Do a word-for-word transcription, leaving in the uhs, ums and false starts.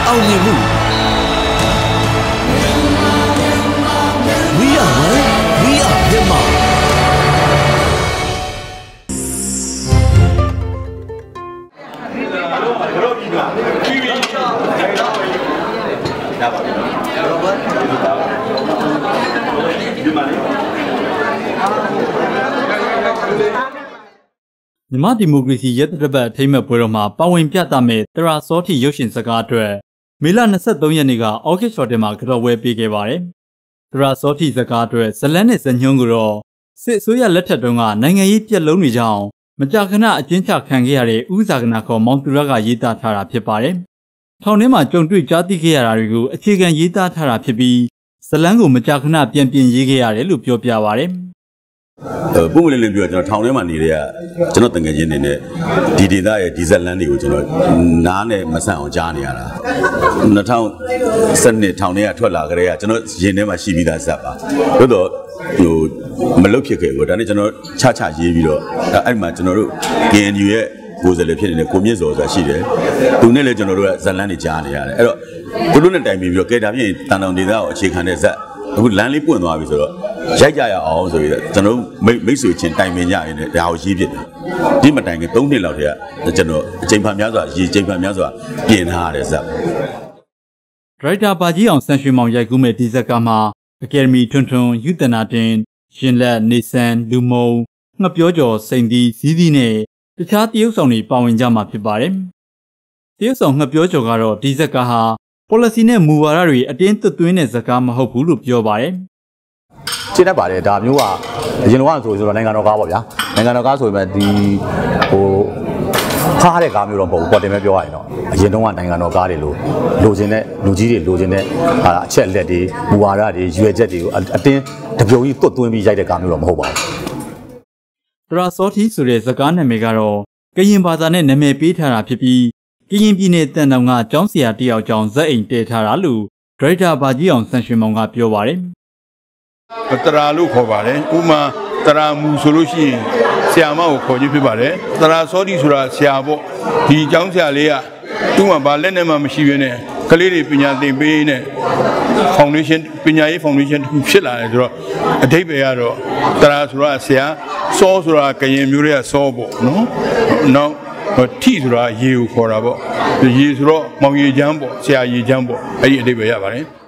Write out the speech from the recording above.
အောင်မြင်မှု We are one we are Myanmar မြန်မာဒီမိုကရေစီရဲတပ်ပတ်အထိမ်းအမှတ်ပွဲတော်မှာပါဝင်ပြသမဲ့တရာစောတိရုပ်ရှင်စကားအတွက်မေလ၂၃ရက်နေ့ကအော်ကက်စထရာတင်မှာကြော်ဝဲပေးခဲ့ပါတယ်။တရာစောတိစကားအတွက်ဇလန်းနဲ့ဇညွန်းကိုတော့စစ်အစိုးရလက်ထက်တုန်းကနိုင်ငံရေးပြက်လုံးတွေကြောင့်မကြာခဏအကျဉ်းချခံခဲ့ရတဲ့ဥဇာကနာခေါ်မောင်သူရကရေးသားထားတာဖြစ်ပါတယ်။ထောင်ထဲမှာကြုံတွေ့ကြားသိခဲ့ရတာတွေကိုအခြေခံရေးသားထားတာဖြစ်ပြီးဇလန်းကိုမကြာခဏပြန်ပြင်ရေးခဲ့ရတယ်လို့ပြောပြပါတယ်။ပုံမှန်လေးပြောကျွန်တော်ထောင်ထဲမှာနေတဲ့ကျွန်တော်တငယ်ချင်းနေနဲ့ဒီဒေသရဲ့ဒီဇက်လန်တွေကိုကျွန်တော်နားနဲ့မဆန့်အောင်ကြားနေရတာ၂၀၁၂ထောင်ထဲကထွက်လာကြတဲ့ကကျွန်တော်ရင်ထဲမှာရှိပြီးသားဇက်ပါတို့တော့ဟိုမလုတ်ဖြစ်ခဲ့ဘူးဒါနဲ့ကျွန်တော်ချချရေးပြီးတော့အဲ့မှာကျွန်တော်တို့ K N U ရဲ့ကိုယ်စားလှယ်ဖြစ်နေတဲ့ကိုမြင့်စောဆိုတာရှိတယ်သူနဲ့လည်းကျွန်တော်တို့ကဇက်လန်တွေကြားနေရတယ်အဲ့တော့သူတို့နဲ့တိုင်ပြီးပြီးတော့ကဲဒါပြင်တန်တောင်ဒေသကိုအခြေခံတဲ့ဇက်အခုလမ်းလေးပွင့်သွားပြီဆိုတော့ရိုက်ကြရအောင်ဆိုပြီးတော့ကျွန်တော်မိတ်မိတ်ဆွေချင်းတိုင်ပင်ကြရင်လည်းဒါကိုရေးဖြစ်တယ်ဒီမတိုင်ခင်၃နှစ်လောက်တည်းကကျွန်တော်အချိန်ဖန်များစွာရေးချိန်ဖန်များစွာပြင်ထားရတဲ့ဇက်ဒရိုက်တာပါကြီးအောင်ဆန်ရွှေမောင်ရိုက်ကူးမဲ့ဒီဇက်ကမှာအကယ်ဒမီထွန်းထွန်းယူတနာတင်ရှင်လက်နေဆန်လူမုံငှက်ပြောကျော်စိန်ဒီဇီးသီးနဲ့တခြားတရုတ်ဆောင်တွေပါဝင်ကြမှာဖြစ်ပါတယ်တရုတ်ဆောင်ငှက်ပြောကျော်ကတော့ဒီဇက်ကဟာ policy နဲ့မူဝါဒတွေအတင်းသွင်းတဲ့ဇကားမဟုတ်ဘူးလို့ပြောပါတယ်ရှင်းတတ်ပါတယ်ဒါမျိုးကအရင်ကဆိုဆိုတော့နိုင်ငံတော်ကားပေါ့ဗျာနိုင်ငံတော်ကားဆိုပေမဲ့ဒီဟိုဖားတဲ့ကားမျိုးတော့မဟုတ်ဘူးပေါ်တင်မဲ့ပြောရရင်တော့အရင်တုန်းကနိုင်ငံတော်ကားတွေလို့လိုချင်တဲ့လူကြီးတွေလိုချင်တဲ့ဟာအချက်လက်တွေမူဝါဒတွေရွေချက်တွေကိုအတင်းတပြုံကြီးသွတ်သွင်းပြီးရိုက်တဲ့ကားမျိုးတော့မဟုတ်ပါဘူးတရာစောတိဆိုတဲ့ဇကားနာမည်ကတော့ကရင်ဘာသာနဲ့နာမည်ပေးထားတာဖြစ်ပြီးကရင်ပြည်နယ်တန်တောင်ကကျောင်းဆရာတယောက်ကြောင့်ဇက်အိမ်တည်ထားတာလို့ဒရိုက်တာဘာကြီးအောင်ဆန်ရွှေမောင်ကပြောပါတယ်တရာလို့ခေါ်ပါတယ်ဥမာတရာမူဆိုလို့ရှိရင်ဆရာမကိုခေါ်ကြည့်ဖြစ်ပါတယ်တရာစောတိဆိုတာဆရာပေါ့ဒီကျောင်းဆရာလေးကသူ့မှာဘာလက်နဲ့မှမရှိဘဲနဲ့ကလေးတွေပညာသင်ပေးနေ foundation ပညာရေး foundation တစ်ခုဖြစ်လာတယ်ဆိုတော့အဓိပ္ပာယ်ကတော့တရာဆိုတာဆရာစောဆိုတာကရင်မျိုးတွေကစောပေါ့နော်နောက်ထိဆိုတာရေကိုခေါ်တာပေါ့ရေဆိုတော့မောင်ရေချမ်းပေါ့ဆရာရေချမ်းပေါ့အဲ့ဒီအဓိပ္ပာယ်ရပါတယ်